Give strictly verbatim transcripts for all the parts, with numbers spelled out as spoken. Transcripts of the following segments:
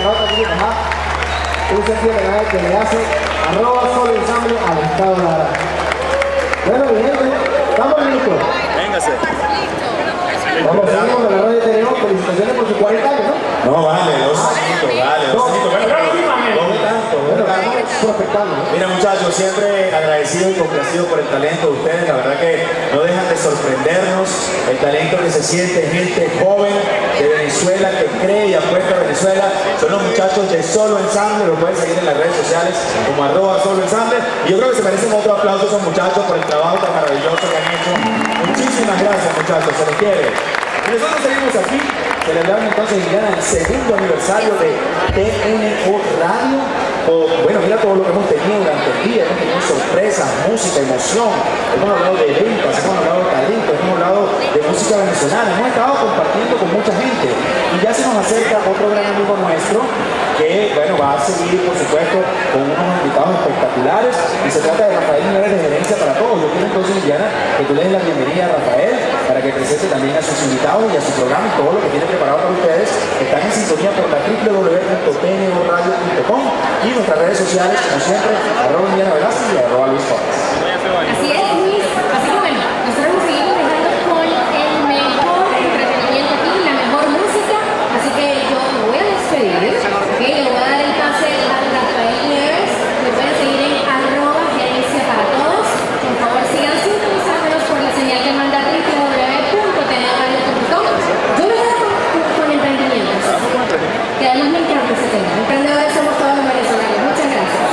Canal también de Ajá. Un sentido de canal que le hace arroba solo ensamble al Estado de Lara. Bueno, mi gente, ¿estamos listos? Véngase. Vamos, seguimos con la radio de Teneo. Felicitaciones por sus cuarenta años, ¿no? No, vale, dos añitos, vale, dos añitos. Bueno, pero no de tanto, Bueno, estamos prospectando, ¿no? Mira, muchachos, siempre agradecido y complacido por el talento de ustedes. La verdad que no dejan de sorprendernos. El talento que se siente, gente joven de Venezuela que cree y apuesta a Venezuela. Son los muchachos de Solo Ensamble. Lo pueden seguir en las redes sociales como arroba Solo Ensamble. Y yo creo que se merecen otro aplauso a esos muchachos por el trabajo tan maravilloso que han hecho. Muchísimas gracias, muchachos. Se les quiere. Y nosotros seguimos aquí celebrando entonces Indiana el segundo aniversario de T N O Radio. O, bueno, mira todo lo que hemos tenido durante el día. Hemos tenido sorpresas, música, emoción. Hemos hablado de ventas, hemos hablado de talento, hemos hablado de música venezolana. Hemos estado compartiendo con mucha gente. Y ya se nos acerca otro gran amigo nuestro que, bueno, va a seguir, por supuesto, con unos invitados espectaculares. Y se trata de Rafael Nieves de Gerencia para Todos. Yo quiero entonces, Indiana, que tú le des la bienvenida a Rafael para que presente también a sus invitados y a su programa y todo lo que tiene preparado para ustedes. Están en sintonía por la w w w punto t n o radio punto com y nuestras redes sociales, como siempre, arroba Indiana Velázquez y arroba Luis Torres. Así es, Luis. Así que bueno, nosotros nos seguimos dejando con el mejor entretenimiento aquí, la mejor música. Así que yo me voy a despedir. Okay, le voy a dar el pase a Rafael Nieves. Me pueden seguir en arroba gerencia para todos. Por favor, sigan sintonizándonos por la señal que manda w w w punto t n o radio punto com. Yo me quedo con, con emprendimientos. Que además me encanta ese tema. Emprendedores somos todos los venezolanos. Muchas gracias.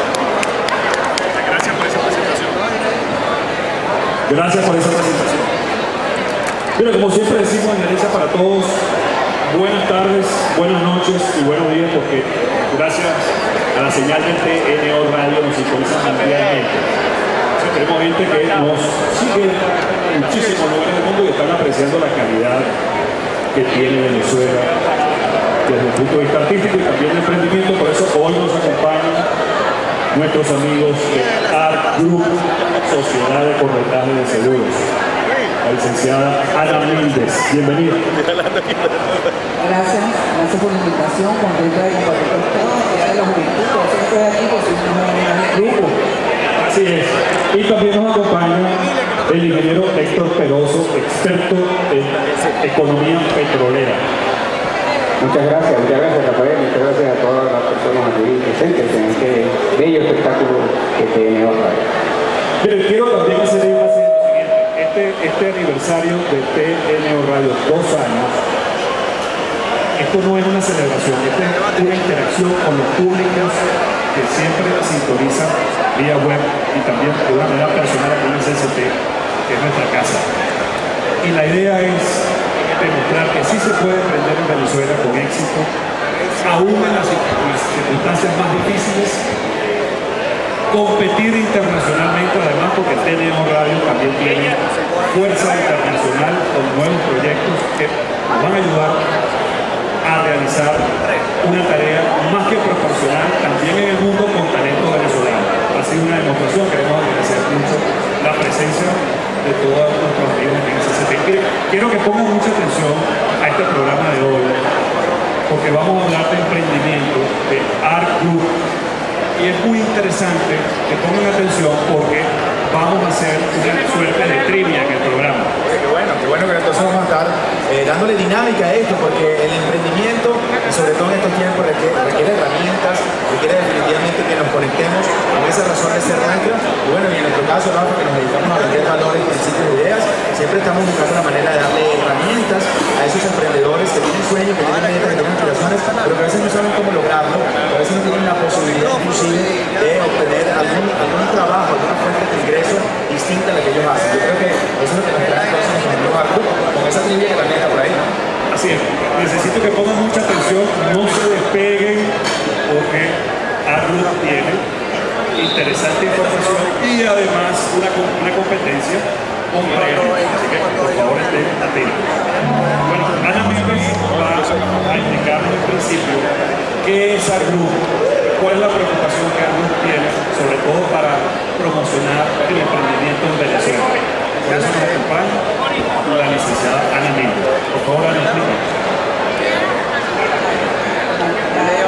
Gracias por esa presentación. Gracias por esa presentación. Pero como siempre decimos en Gerencia para Todos, buenas tardes, buenas noches y buenos días, porque gracias a la señal de T N O Radio nos sintonizan mundialmente. Entonces, tenemos gente que nos sigue en muchísimos lugares del mundo y están apreciando la calidad que tiene Venezuela desde el punto de vista artístico y también de emprendimiento. Por eso hoy nos acompañan nuestros amigos de Art Group, Sociedad de Corretaje de Seguros. La licenciada Ana Méndez, bienvenida. Gracias, gracias por la invitación, contenta de compartir con ustedes, Día de la Juventud, por eso estoy aquí, por si no me en el grupo. Así es. Y también nos acompaña el ingeniero Héctor Peroso, experto en economía petrolera. Muchas gracias, muchas gracias Rafael, muchas gracias a todas las personas aquí presentes en este bello espectáculo que tiene ahora. Miren, quiero también hacer énfasis en lo siguiente. Este, este aniversario de T N O Radio, dos años, esto no es una celebración, esto es una interacción con los públicos que siempre sintonizan vía web y también de una manera personal aquí en el C C T, que es nuestra casa. Y la idea es demostrar que sí se puede emprender en Venezuela con éxito, aún en las circunstancias más difíciles, competir internacionalmente, además porque T N O Radio también tiene fuerza internacional con nuevos proyectos que nos van a ayudar a realizar una tarea más que proporcional también en el mundo con talento venezolano. Ha sido una demostración, queremos agradecer mucho la presencia de todos nuestros amigos en el C C T. Quiero que pongan mucha atención a este programa de hoy, porque vamos a hablar de emprendimiento, de Art Group, y es muy interesante que pongan atención porque vamos a hacer una suerte de trivia en el programa. Oye, qué bueno, qué bueno que entonces vamos a estar eh, dándole dinámica a esto, porque el emprendimiento, y sobre todo en estos tiempos, requiere, requiere herramientas, requiere definitivamente que nos conectemos con esa razón de ser nuestra. Y bueno, y en nuestro caso, Rafa, que nos dedicamos a vender valores, principios de ideas, siempre estamos buscando la manera de darle herramientas a esos emprendedores que tienen sueños, que tienen metas, que tienen aspiraciones, pero que a veces no saben cómo lograrlo, que a veces no tienen la posibilidad inclusive de obtener algún, algún trabajo, alguna fuente de ingreso distinta a la que ellos hacen. Yo creo que eso es lo que nos trae entonces nuestro amigo Marco, con esa trivia que también está por ahí, ¿no? Así es, necesito que pongan mucha atención, no se despeguen, porque Arnold tiene interesante información y además una, una competencia con premios, así que por favor estén atentos. Bueno, Ana Méndez va a explicarnos en principio qué es Arnold, cuál es la preocupación que Arnold tiene, sobre todo para promocionar el emprendimiento en Venezuela. Por eso nos acompaña la licenciada Ana Méndez. Por favor, Ana, explica.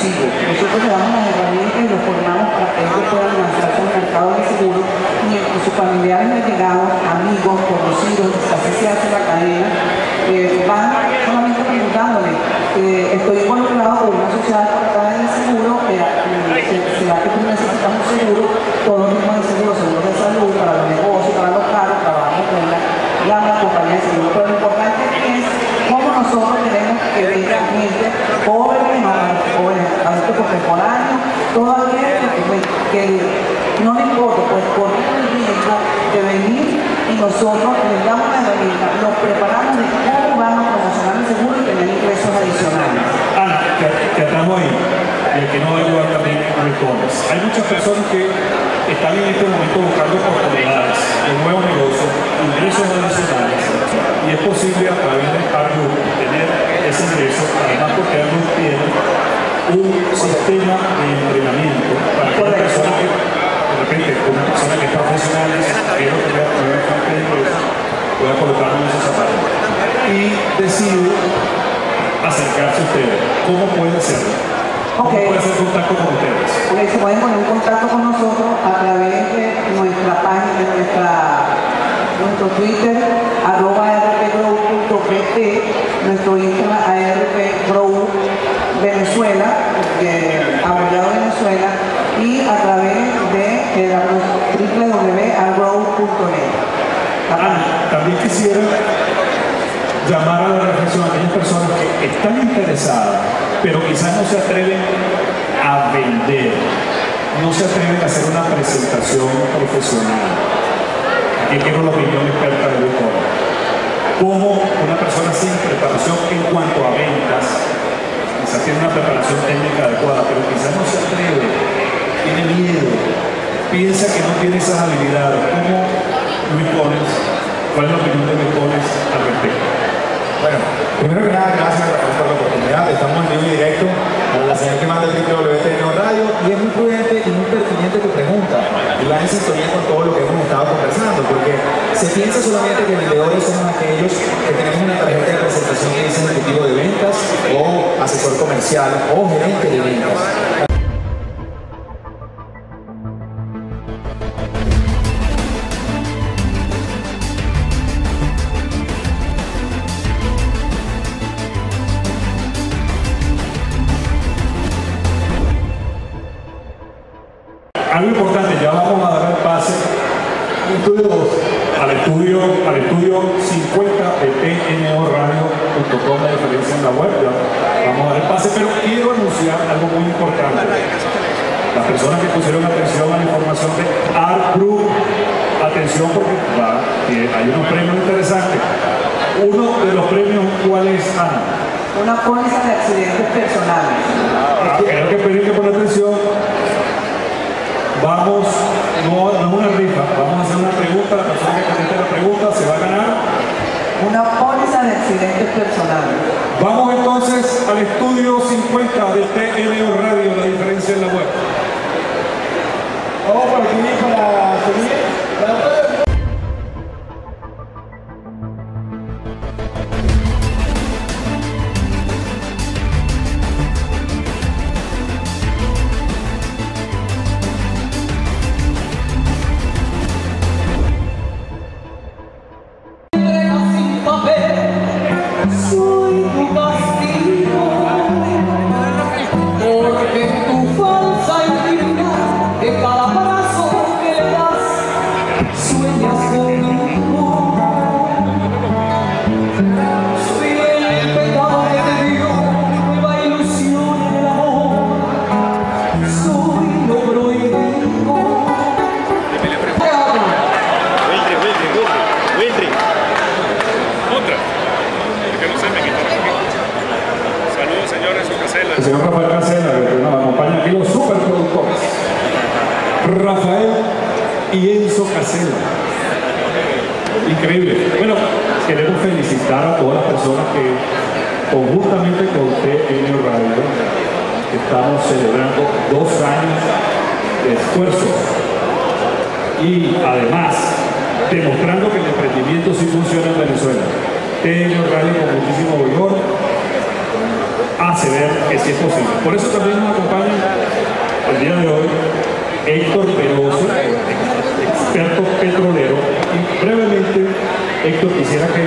exclusivo. Nosotros le damos las herramientas y los formamos para que ellos puedan lanzarse al mercado del seguro, mientras sus familiares allegados, amigos, conocidos, así se hace la cadena, eh, van solamente preguntándole, eh, estoy involucrado con una sociedad para el seguro, eh, será que tú necesitas un seguro, todos los mismos de seguro, seguros de salud, para los negocios, para los carros, trabajamos con la, la compañía de seguro, pero lo importante es cómo nosotros queremos que venga gente jóvenes, jóvenes, adultos contemporáneos, todo aquello que, que no le importa, pues correr el riesgo de venir y nosotros les damos la herramienta, los preparamos de cómo van a promocionar el seguro y tener ingresos adicionales. Ah, que, que estamos ahí, y el que no va a ayudar también con el e-commerce. Hay muchas personas que están en este momento buscando oportunidades de nuevos negocios, ingresos adicionales, y es posible a través de Argroup tener ese ingreso, además porque Argroup tiene un sistema de entrenamiento para que una persona que, de repente, una persona que es profesional, que no tenga una fuente de ingreso, pueda colocarlo en esos zapatos y decide acercarse a ustedes. ¿Cómo puede hacerlo? ¿Cómo Okay. puede hacer contacto con ustedes? Okay, se pueden poner en contacto con nosotros a través de nuestra página, de nuestra, nuestro Twitter, arroba arpgrow punto pt, nuestro Instagram arpgrow Venezuela, eh, abreviado Venezuela, y a través de eh, w w w punto argrow punto net. Ah, también quisiera llamar a la reflexión a aquellas personas que están interesadas, pero quizás no se atreven a vender, no se atreven a hacer una presentación profesional. Aquí quiero la opinión experta del e-commerce. Como una persona sin preparación en cuanto a ventas, quizás tiene una preparación técnica adecuada, pero quizás no se atreve, tiene miedo, piensa que no tiene esas habilidades. ¿Cómo Luis Pones? ¿Cuál es la opinión de Luis Pones al respecto? Bueno, primero que nada, gracias Rafael, por la oportunidad. Estamos en vivo y directo para la señal que manda el W W T N O Radio, y es muy prudente y muy pertinente tu pregunta, y va en sintonía con todo lo que hemos estado conversando, porque se piensa solamente que vendedores son aquellos que tenemos una tarjeta de presentación que dice ejecutivo de ventas o asesor comercial o gerente de ventas. Algo importante, ya vamos a dar el pase al estudio, al estudio cincuenta de T N O radio punto com, la diferencia en la web. Ya vamos a dar el pase, pero quiero anunciar algo muy importante. Las personas que pusieron atención a la información de Argroup, atención porque va, hay unos premios interesantes. Uno de los premios, ¿cuál es, Ana? Una póliza de accidentes personales. Ah, creo que pedir que poner atención. Vamos, no, no es una rifa, vamos a hacer una pregunta, la persona que conteste la pregunta se va a ganar una póliza de accidentes personales. Vamos entonces al estudio cincuenta de T N O Radio, la diferencia en la web. Vamos por aquí para seguir. El señor Rafael Casela, que nos acompaña aquí, los superproductores Rafael y Enzo Casela. Increíble. Bueno, queremos felicitar a todas las personas que conjuntamente con T N O Radio estamos celebrando dos años de esfuerzo y además demostrando que el emprendimiento sí funciona en Venezuela. T N O Radio con muchísimo vigor hace ver que sí es posible. Por eso también nos acompaña el día de hoy Héctor Peroso, experto petrolero. Y brevemente, Héctor, quisiera que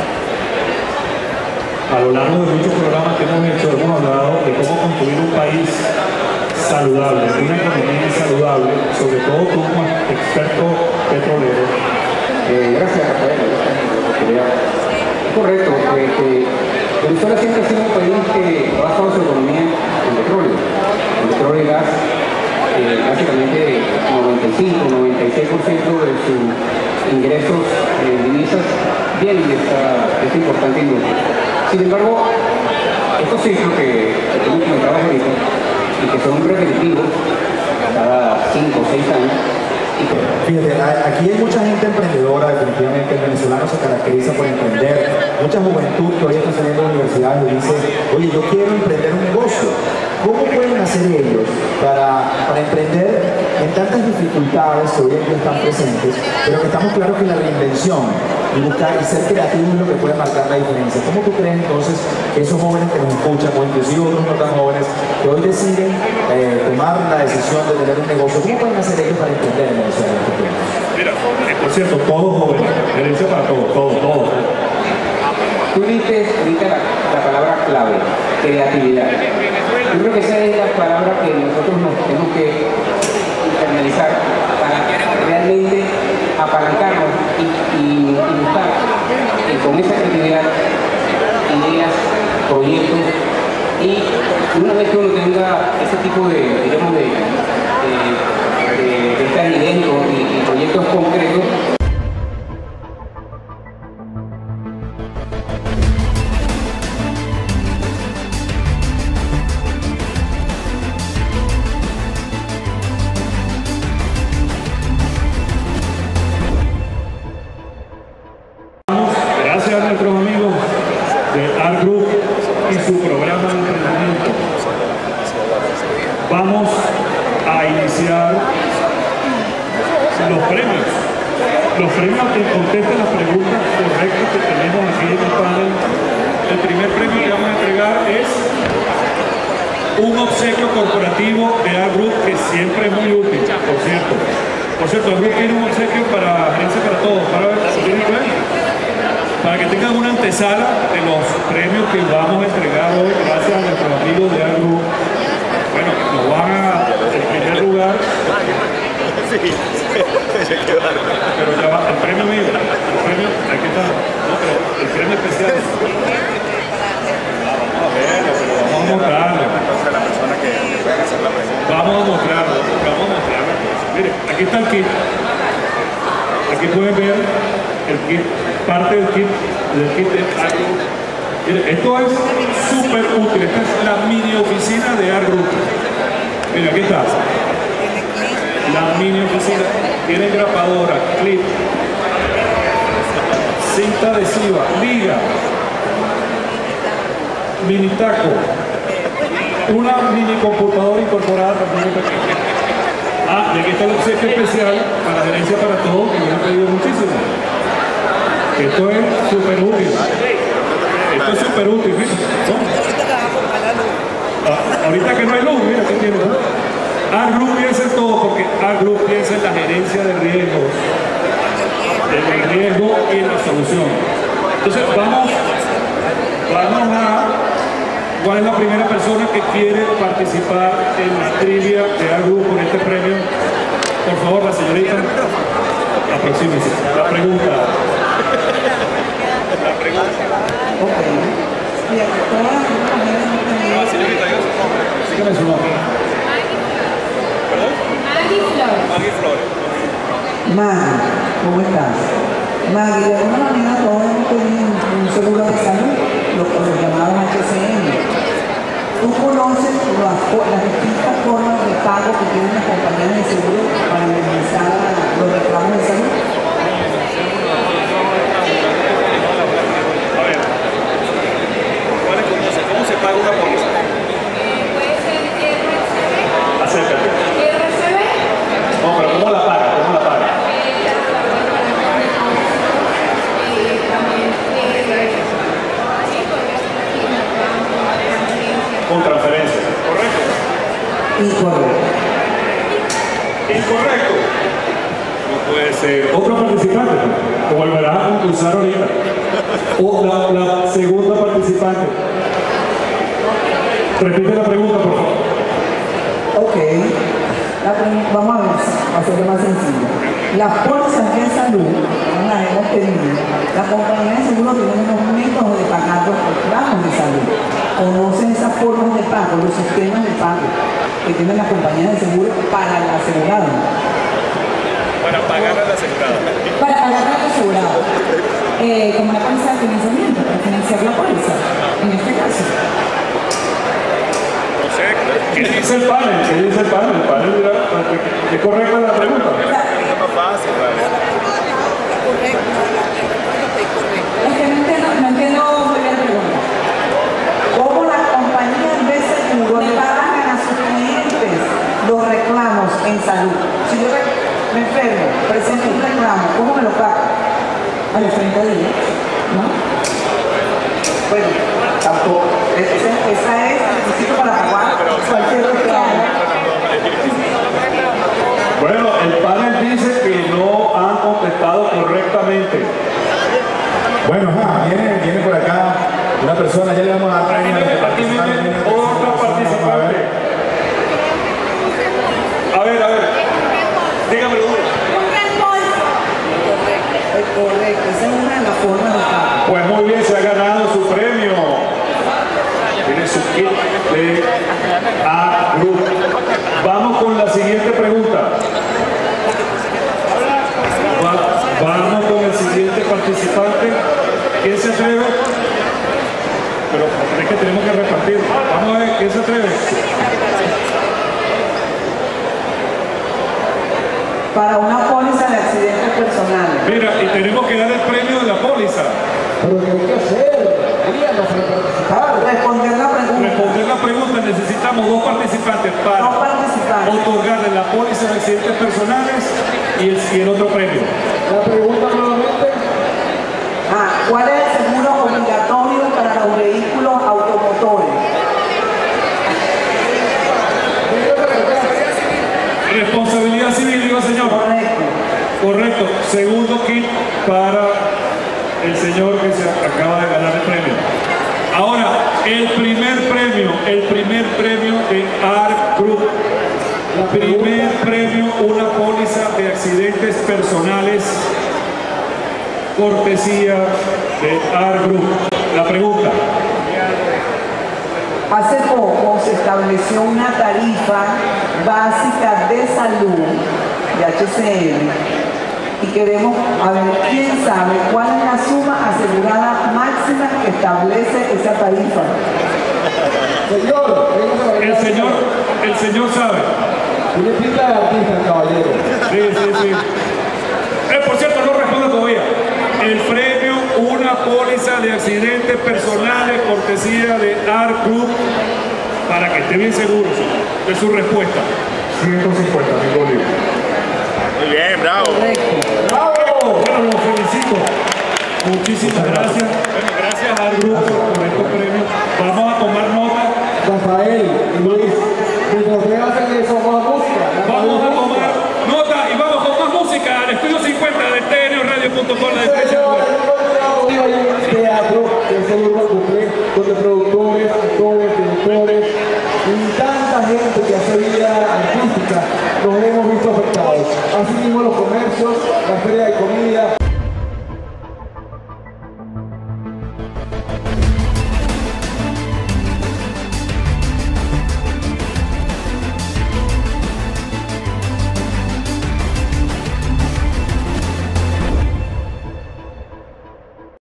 a lo largo de muchos programas que hemos hecho, hemos hablado de cómo construir un país saludable, una economía saludable, sobre todo tú como experto petrolero. Eh, gracias, Rafael, por esta oportunidad. Es correcto, eh, que Venezuela siempre ha sido un país que ha basado su economía en petróleo, en petróleo y gas. Eh, básicamente noventa y cinco, noventa y seis por ciento de sus ingresos en divisas vienen de esta, de esta importante industria. Sin embargo, estos ciclos que, que tú comentabas ahorita y que son repetitivos cada cinco o seis años. Fíjate, aquí hay mucha gente emprendedora, definitivamente el venezolano se caracteriza por emprender. Mucha juventud que hoy está saliendo de la universidad y dice, oye, yo quiero emprender un negocio. ¿Cómo pueden hacer ellos para, para emprender en tantas dificultades que hoy en día están presentes, pero que estamos claros que la reinvención y buscar y ser creativo es lo que puede marcar la diferencia? ¿Cómo tú crees entonces que esos jóvenes que nos escuchan, o inclusive otros no tan jóvenes, que hoy deciden eh, tomar la decisión de tener un negocio, cómo pueden hacer ellos para emprender en Venezuela? Mira, eh, por cierto, todos jóvenes, gerencia para todos, todos, todos. Tú dices ahorita la, la palabra clave, creatividad. Yo creo que esa es la palabra que nosotros nos tenemos que internalizar para realmente apalancarnos y, y, y buscar eh, con esa creatividad ideas, proyectos, y una vez que uno tenga ese tipo de, digamos, de, de, de, de estas ideas y, y proyectos concretos, gracias a nuestros amigos de Art Group y su programa de emprendimiento. Vamos a iniciar los premios. Los premios que contesten las preguntas correctas que tenemos aquí en el panel. El primer premio que vamos a entregar es un obsequio corporativo de Art Group, que siempre es muy útil, por cierto. Por cierto, Art Group tiene un obsequio para Gerencia para Todos. Para ver, ¿tienen que ver? Para que tengan una antesala de los premios que vamos a entregar hoy, gracias a nuestros amigos de Art Group. Bueno, nos van a, en primer lugar, pero ya va, el premio mío, el premio, aquí está, no, pero el premio especial. Vamos a verlo, pero vamos a mostrarlo. Vamos a mostrarlo, vamos a mostrarlo. Miren, aquí está el kit. Aquí pueden ver el kit, parte del kit, del kit de Art Group. Miren, esto es súper útil. Esta es la mini oficina de Art Group. Miren, aquí está. La mini oficina. Tiene grapadora, clip, cinta adhesiva, liga, mini taco, una mini computadora incorporada también. Ah, y aquí está el obsequio especial para Gerencia para Todos, que me han pedido muchísimo. Esto es súper útil. Esto es súper útil, ¿viste? ¿No? Ah, ahorita que no hay luz, mira, ¿qué tiene? Art Group piensa en todo, porque Art Group piensa en la gerencia de riesgos, en el riesgo y en la solución. Entonces, vamos, vamos a... ¿Cuál es la primera persona que quiere participar en la trivia de Art Group con este premio? Por favor, la señorita, aproxímese. La pregunta. La pregunta. Ok. Bien, todas las mujeres han tenido- Ah, señorita, dígame su nombre. ¿Perdón? Maggie Flores. Maggie Flores. Maggie, ¿cómo estás? Maggie, de alguna manera todos hemos tenido un seguro de salud, lo que los llamados H C M. ¿Tú conoces las, las distintas formas de pago que tienen las compañías de seguro para minimizar los reclamos de salud? A ver, ¿cuáles conocen? ¿Cómo se paga una póliza? Puede ser R C B. Acércate. R C B. No, pero ¿cómo la paga? ¿Cómo la paga? También, eh, sí, podría ser aquí, Incorrecto. Incorrecto. No puede ser. Otro participante. Te volverás a concursar ahorita. O la, la segunda participante. Repite la pregunta, por favor. Ok. La pregunta, vamos a ver, a hacerlo más sencillo. Las pólizas de salud, no las hemos pedido. La compañía de seguro tiene unos métodos de pagar los reclamos de salud. Conocen esas formas de pago, los sistemas de pago que tienen las compañías de seguro para el asegurado. Para pagar al asegurado. Para pagar al asegurado. Eh, como una póliza de financiamiento, para financiar la póliza, en este caso. No sé, ¿qué dice el panel? ¿Qué dice el panel? El panel dirá, ¿es correcta la pregunta? Es que no entiendo, no entiendo muy bien la pregunta. ¿Cómo las compañías de seguro le pagan a sus clientes los reclamos en salud? Si yo me enfermo, presento un reclamo, ¿cómo me lo pagan? A los treinta días, ¿no? Bueno, tampoco. Esa, esa es el requisito para pagar cualquier reclamo. Bueno, el panel dice que no han contestado correctamente. Bueno, ajá, viene, viene por acá una persona, ya le vamos a dar premio a los que Aquí viene participaron. otro participante. A ver, a ver. Dígamelo. Es correcto, esa es una de las formas de pago. Pues muy bien, se ha ganado su premio. Tiene su kit de A Group. Vamos con la siguiente pregunta. Va- vamos con el siguiente participante. ¿Quién se atreve? Pero es que tenemos que repartir. Vamos a ver, ¿quién se atreve? Para una póliza de accidentes personales. Mira, y tenemos que dar el premio de la póliza. Pero ¿qué hay que hacer? Díganos para participar. Responder la pregunta. Responder la pregunta, necesitamos dos participantes para Dos participantes. otorgarle la póliza de accidentes personales y el, y el otro premio. La pregunta nuevamente. Ah, ¿cuál es el seguro obligatorio para los vehículos automotores? Responsabilidad civil, digo señor. Correcto. Correcto. Segundo kit para el señor que se acaba de ganar el premio. Ahora, el primer premio, el primer premio de A R C Group. Primer premio, una póliza de accidentes personales, cortesía de A R C Group. La pregunta. Hace poco se estableció una tarifa básica de salud de H C M y queremos a ver quién sabe cuál es la suma asegurada máxima que establece esa tarifa. Señor, El señor, el señor sabe. tiene pinta de artista, caballero. Sí, sí, sí. Eh, por cierto, no respondo todavía. El premio, una póliza de accidentes personales, cortesía de A R C Group, para que esté bien seguro de su respuesta. ciento cincuenta mil bolívares. Muy bien, bravo. ¡Bravo! Bueno, los felicito. Muchísimas gracias. Bueno, gracias a A R C Group por estos premios. Vamos a tomar nota. Rafael y Luis, mientras ustedes hacen eso, vamos a música. Vamos a tomar nota y vamos con más música al estudio cincuenta de T N radio punto com, la diferencia. Hay un teatro que es el Urban Buffet, donde productores, actores, directores y tanta gente que hace vida artística nos hemos visto afectados. Así mismo los comercios, la feria de comida.